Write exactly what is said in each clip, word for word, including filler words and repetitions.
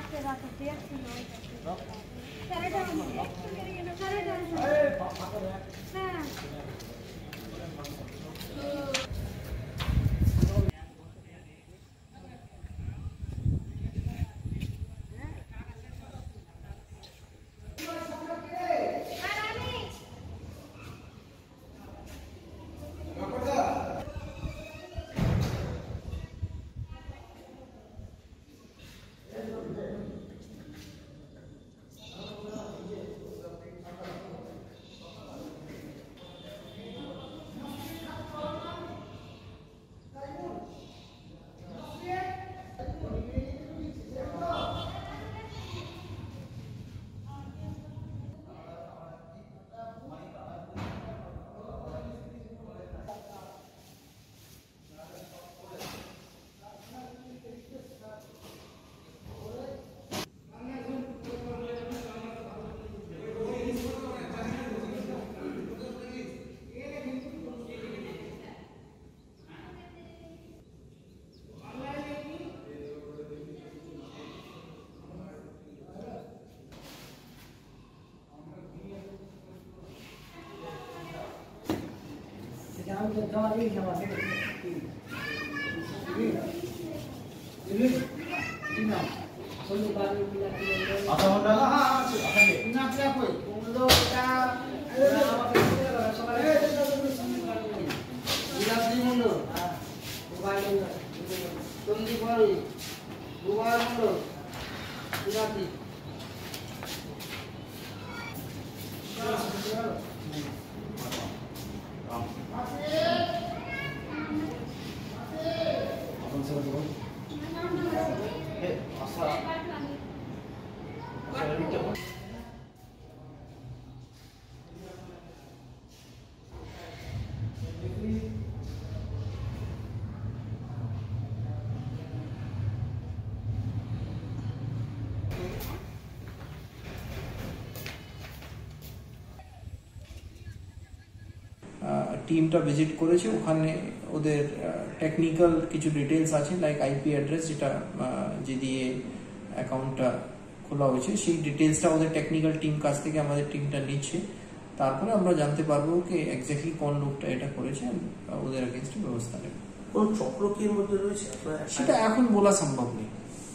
টিমটা ভিজিট করেছে, ওখানে ওদের টেকনিক্যাল কিছু ডিটেলস আছে, লাইক আইপি অ্যাড্রেস যেটা যে দিয়ে অ্যাকাউন্টটা খোলা হয়েছে, সেই ডিটেলসটা ওদের টেকনিক্যাল টিম কাছ থেকে আমাদের টিমটা নিচ্ছে। তারপরে আমরা জানতে পারবো কি এক্স্যাক্টলি কোন লোকটা এটা করেছে, ওদের এগেইনস্টে ব্যবস্থা নেব। কোন চক্র কি মধ্যে রয়েছে সেটা এখন বলা সম্ভব নেই,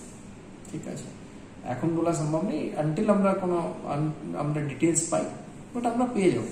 ঠিক আছে, এখন বলা সম্ভব নেই আনটিল আমরা কোনো আমরা ডিটেলস পাই, বাট আমরা পেয়ে যাবো।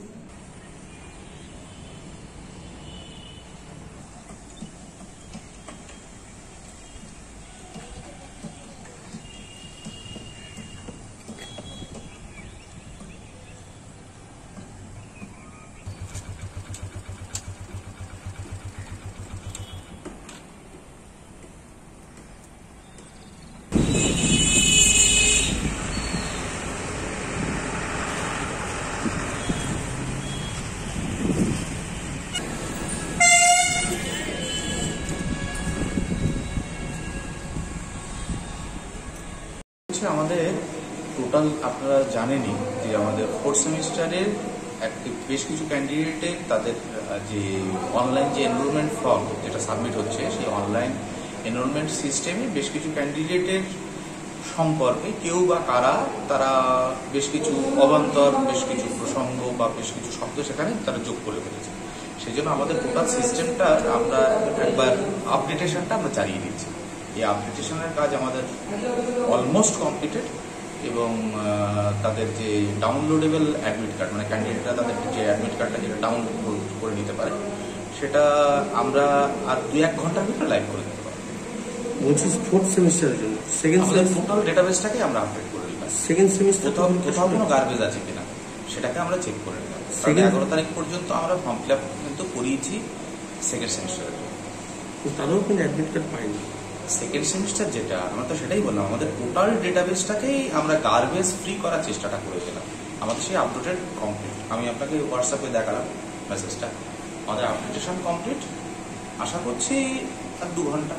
আমাদের টোটাল আপনারা জানেনই যে আমাদের ফোর্থ সেমিস্টারের বেশ কিছু ক্যান্ডিডেটের তাদের যে অনলাইন যে এনরোলমেন্ট ফর্ম যেটা সাবমিট হচ্ছে, সেই অনলাইন এনরোলমেন্ট সিস্টেমে বেশ কিছু ক্যান্ডিডেটের সম্পর্কে কেউ বা কারা তারা বেশ কিছু অবান্তর বেশ কিছু প্রসঙ্গ বা বেশ কিছু শব্দ সেখানে তারা যোগ করে ফেলেছে। সেই জন্য আমাদের টোটাল সিস্টেমটা আমরা একবার আপডেটেশনটা আমরা চালিয়ে দিচ্ছি। এই আপডেটেশনের কাজ আমাদের অলমোস্ট কমপ্লিটেড এবং তাদের যে ডাউনলোডেবল অ্যাডমিট কার্ড মানে ক্যান্ডিডেটরা তাদের যে অ্যাডমিট কার্ডটা যেটা ডাউনলোড করে নিতে পারে সেটা আমরা আর দুই এক ঘন্টার ভিতরে লাইভ করে দিতে পারি। বলছি ফোর্থ সেমিস্টারের জন্য সেকেন্ড টোটাল ডেটাবেসটাকে আমরা আপডেট করে দিই। সেকেন্ড সেমিস্টার কোথাও কোনো গার্বেজ আছে কিনা সেটাকে আমরা চেক করে নিলাম। এগারো তারিখ পর্যন্ত আমরা ফর্ম ফিল আপ কিন্তু করিয়েছি সেকেন্ড সেমিস্টারের জন্য, তারাও কিন্তু অ্যাডমিট কার্ড পাইনি। সেকেন্ড সেমিস্টার যেটা আমরা তো সেটাই বললাম, আমাদের টোটাল ডেটাবেসটাকেই আমরা গার্বেজ ফ্রি করার চেষ্টাটা করেছিলাম। আমাদের সেই আপডেটেড কমপ্লিট, আমি আপনাকে হোয়াটসঅ্যাপে দেখালাম মেসেজটা, আমাদের আপডেটেশন কমপ্লিট। আশা করছি আর দু ঘন্টা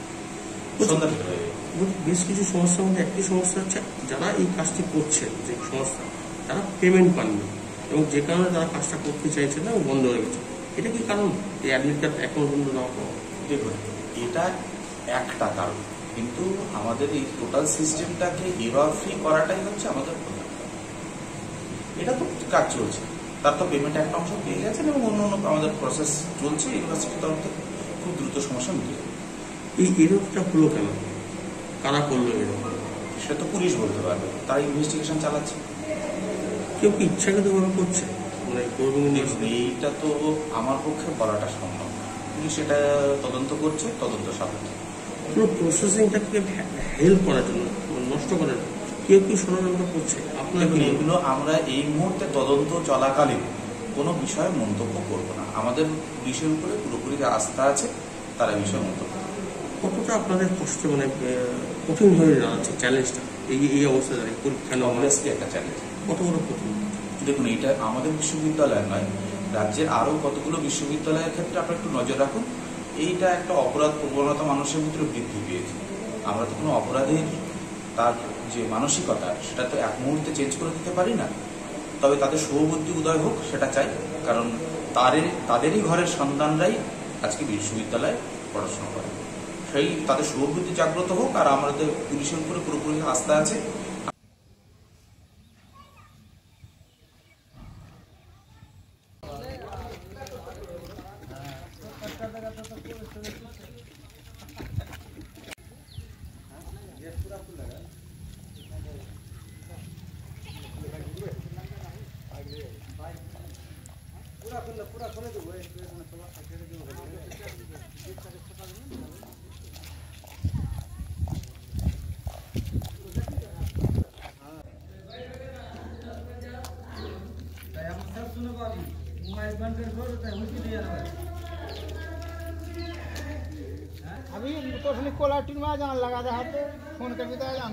সন্ধ্যা থেকে হয়ে যাবে। বেশ কিছু সমস্যার মধ্যে একটি সমস্যা হচ্ছে যারা এই কাজটি করছে, যে সংস্থা তারা পেমেন্ট পাননি এবং যে কারণে তারা কাজটা করতে চাইছে না বন্ধ হয়ে গেছে। এটা কি কারণ এই অ্যাডমিট কার্ড এখন পর্যন্ত দেওয়া? দেখুন, এটা একটা কারণ, কিন্তু আমাদের এই টোটাল সিস্টেমটাকে এরর ফ্রি করাটাই হচ্ছে আমাদের প্রধান। এটা তো কাজ চলছে, তার তো পেমেন্ট একটা অংশ পেয়ে গেছেন এবং অন্য অন্য আমাদের প্রসেস চলছে। ইউনিভার্সিটির তরফ থেকে খুব দ্রুত সমস্যা মিটে যাবে। এই এররটা হলো কেন, কারা করলো এরকম, সেটা তো পুলিশ বলতে পারবে, তারা ইনভেস্টিগেশন চালাচ্ছে। কেউ কি ইচ্ছাকৃতভাবে করছে, মানে এইটা তো আমার পক্ষে বলাটা সম্ভব না। পুলিশ এটা তদন্ত করছে, তদন্ত সাপেক্ষে। পুরো প্রসেসিংটাকে হেল্প করার জন্য, নষ্ট করার জন্য কেউ কি ষড়যন্ত্র করছে? আপনার এগুলো আমরা এই মুহূর্তে তদন্ত চলাকালীন কোনো বিষয়ে মন্তব্য করবো না। আমাদের পুলিশের উপরে পুরোপুরি আস্থা আছে, তারা বিষয়ে মন্তব্য করবে। কতটা আপনাদের কষ্ট, মানে কঠিন হয়ে দাঁড়াচ্ছে চ্যালেঞ্জটা এই এই অবস্থা দাঁড়িয়ে পরীক্ষা নেওয়া একটা চ্যালেঞ্জ? কত বড় কঠিন? দেখুন, এটা আমাদের বিশ্ববিদ্যালয় নয়, রাজ্যের আরো কতগুলো বিশ্ববিদ্যালয়ের ক্ষেত্রে আপনারা একটু নজর রাখুন। এইটা একটা অপরাধ প্রবণতা মানুষের ভিতরে বৃদ্ধি পেয়েছে। আমরা তো কোনো অপরাধের তার যে মানসিকতা সেটা তো এক মুহূর্তে চেঞ্জ করে দিতে পারি না, তবে তাদের শুভবুদ্ধি উদয় হোক সেটা চাই। কারণ তাদের তাদেরই ঘরের সন্তানরাই আজকে বিশ্ববিদ্যালয়ে পড়াশোনা করে, সেই তাদের শুভবুদ্ধি জাগ্রত হোক। আর আমাদের পুলিশের উপরে পুরোপুরি আস্থা আছে। अभी तो कॉलर टिन में जान लगा दे हाथ फोन कर दिया जान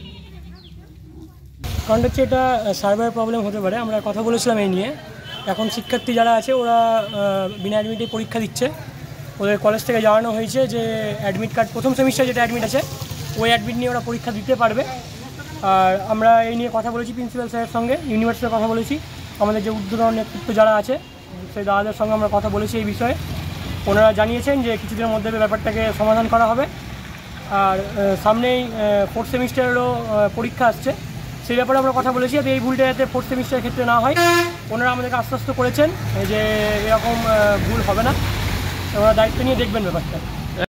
কারণ হচ্ছে এটা সার্ভার প্রবলেম হতে পারে। আমরা কথা বলেছিলাম এই নিয়ে। এখন শিক্ষার্থী যারা আছে ওরা বিনা অ্যাডমিটে পরীক্ষা দিচ্ছে। ওদের কলেজ থেকে জানানো হয়েছে যে অ্যাডমিট কার্ড প্রথম সেমিস্টার যেটা অ্যাডমিট আছে ওই অ্যাডমিট নিয়ে ওরা পরীক্ষা দিতে পারবে। আর আমরা এই নিয়ে কথা বলেছি প্রিন্সিপাল স্যারের সঙ্গে, ইউনিভার্সিটির কথা বলেছি, আমাদের যে ঊর্ধ্বতন নেতৃত্ব যারা আছে সেই দাদাদের সঙ্গে আমরা কথা বলেছি এই বিষয়ে। ওনারা জানিয়েছেন যে কিছুদিনের মধ্যে ব্যাপারটাকে সমাধান করা হবে। আর সামনেই ফোর্থ সেমিস্টারেরও পরীক্ষা আসছে, সেই ব্যাপারে আমরা কথা বলেছি যাতে এই ভুলটা যাতে ফোর্থ সেমিস্টারের ক্ষেত্রে না হয়। ওনারা আমাদেরকে আশ্বস্ত করেছেন যে এরকম ভুল হবে না, ওনারা দায়িত্ব নিয়ে দেখবেন ব্যাপারটা।